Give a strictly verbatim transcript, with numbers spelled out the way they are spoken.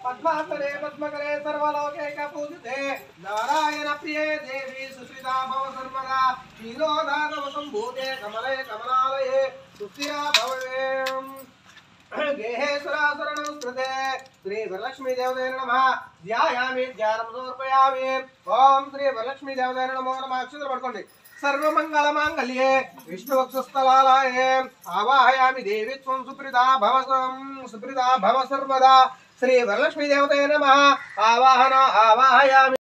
पद्मासने पद्मकरे सर्वलोकैक पूजिते नारायण प्रिये देवी सुश्रिता भव सर्वदा क्षीरोदानव सम्भूते कमले कमलालये सुस्थिरा भवे गेहेश्वरासरणस्कृते श्री वरलक्ष्मी देवताय नमः ध्यायामि ध्यानं समर्पयामि ओम श्री वरलक्ष्मी देवताय नमो नमः अक्षतలు పట్టుకోండి सर्वमंगलमांगल्ये विष्णुवक्षस्थलालये आवाहयामि देवी त्वं सुप्रीता भव सुप्रीता भव सर्वदा श्री वरलक्ष्मी देवताय नमः आवाहन आवाहयामि।